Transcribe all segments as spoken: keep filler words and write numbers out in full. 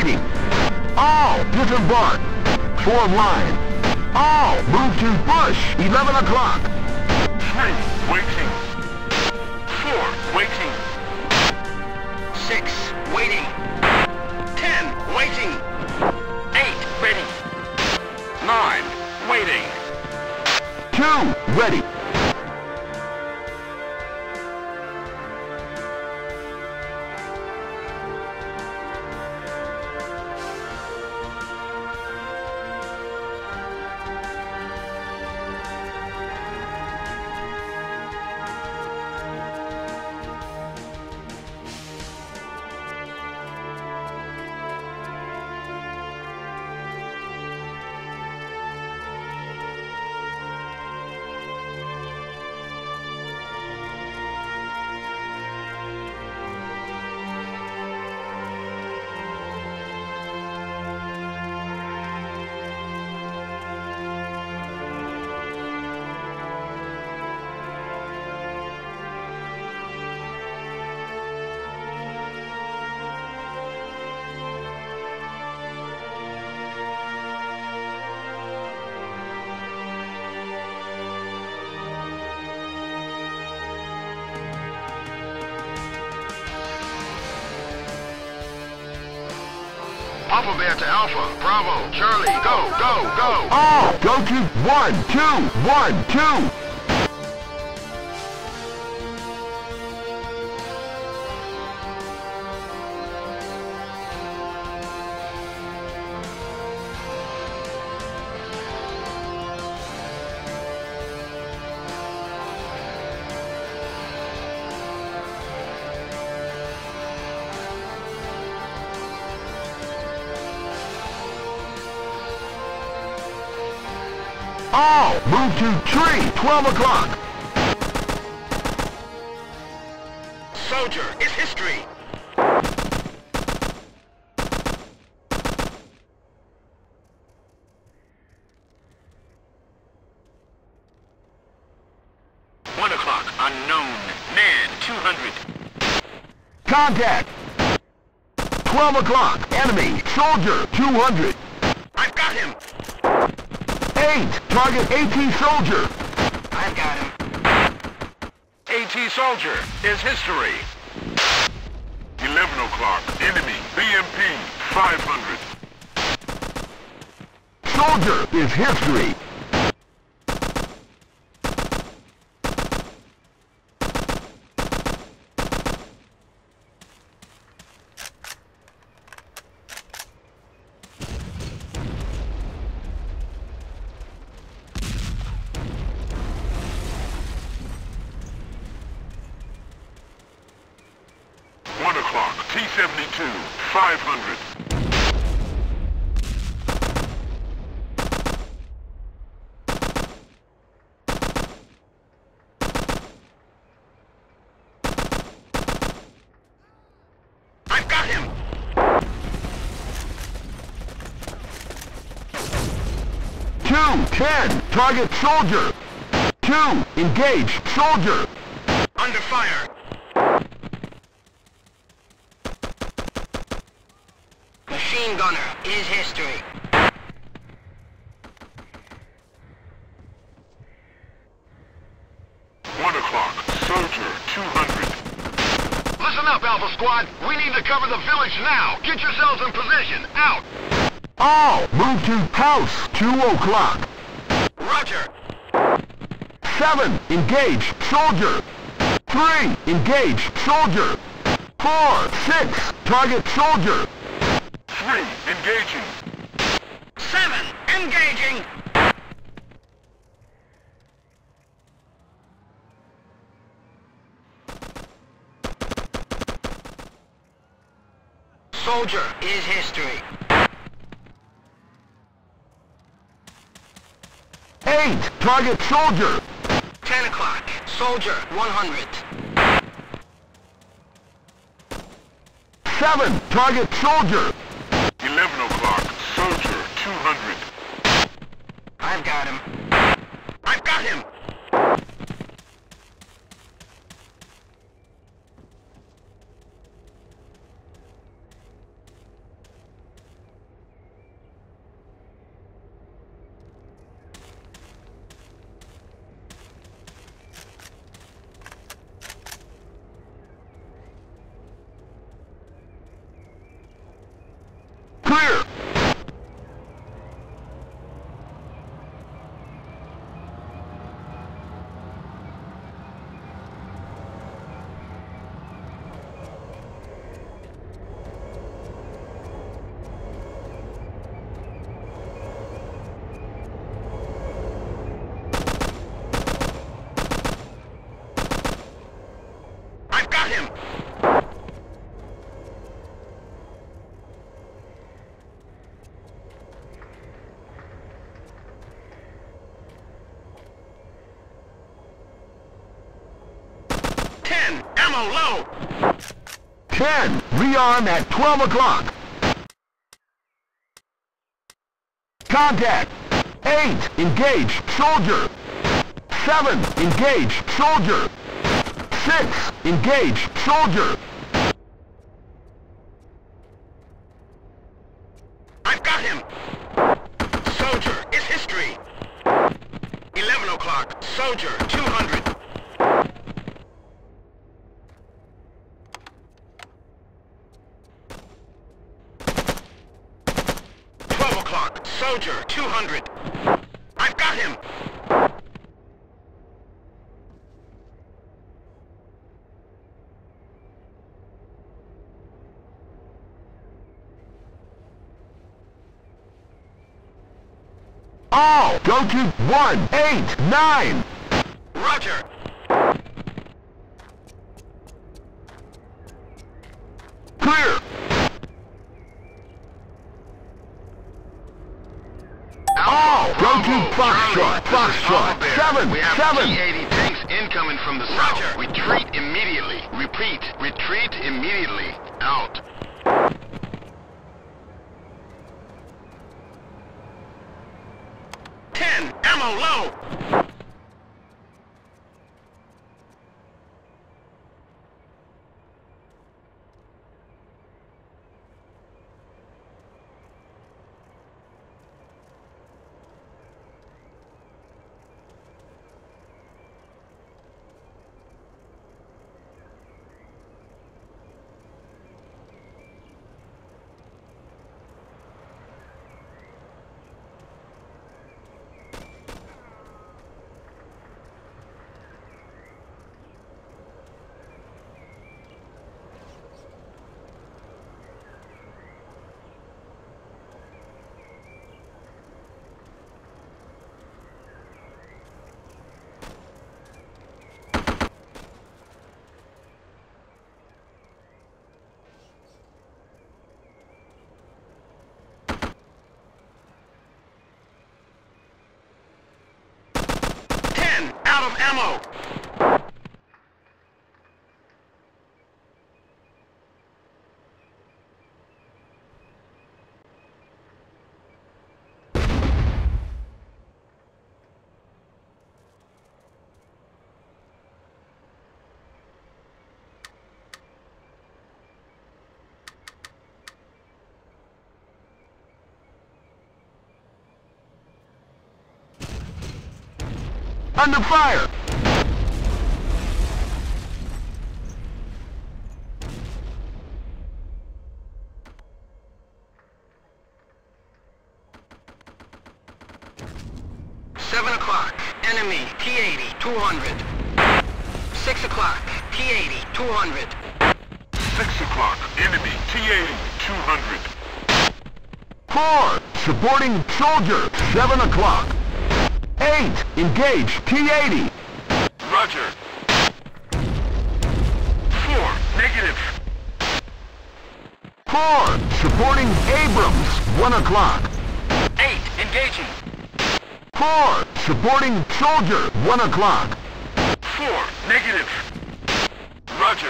waiting. All disembark. Form line. All move to bush. eleven o'clock. Three, waiting. Four, waiting. Six, waiting. Ten, waiting. Eight, ready. Nine, waiting. Two, ready. Alpha Bear to Alpha, Bravo, Charlie, go, go, go! All go to one, two, one, two. All move to tree, twelve o'clock. Soldier is history. One o'clock, unknown, man, two hundred. Contact. twelve o'clock, enemy, soldier, two hundred. I've got him. Eight, target AT soldier. I've got him. AT soldier is history. eleven o'clock, enemy, B M P, five hundred. Soldier is history. One o'clock, T seventy-two, five hundred. I've got him! Two, ten, target soldier. Two, engage, soldier. Under fire. Machine gunner is history. One o'clock, soldier, two hundred. Listen up, Alpha Squad. We need to cover the village now. Get yourselves in position. Out. All move to house, two o'clock. Roger. Seven, engage, soldier. Three, engage, soldier. Four, six, target soldier. Three, engaging. Seven, engaging. Soldier is history. Eight, target soldier. Ten o'clock, soldier, one hundred. Seven, target soldier. Eleven o'clock, soldier, two hundred. I've got him. I've got him! ammo low! ten, rearm at twelve o'clock. Contact. eight, engage, soldier. seven, engage, soldier. six, engage, soldier. I've got him! Soldier, it's history! eleven o'clock, soldier, two hundred. twelve o'clock, soldier, two hundred. I've got him! All go to one eight nine. Roger! Clear. All go to Foxtrot. Foxtrot. Seven. We have Seven. T eighty tanks incoming from the south. Roger. Retreat immediately. Repeat. Retreat immediately. Out. ten. Ammo low. Out of ammo! Under fire! Seven o'clock, enemy, T eighty, two hundred. Six o'clock, T eighty, two hundred. Six o'clock, enemy, T eighty, two hundred. Four, supporting soldier, seven o'clock. Eight, engage, T eighty. Roger. Four, negative. Four, supporting Abrams, one o'clock. Eight, engaging. Four, supporting soldier, one o'clock. Four, negative. Roger.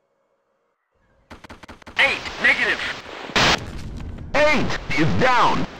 Eight is down.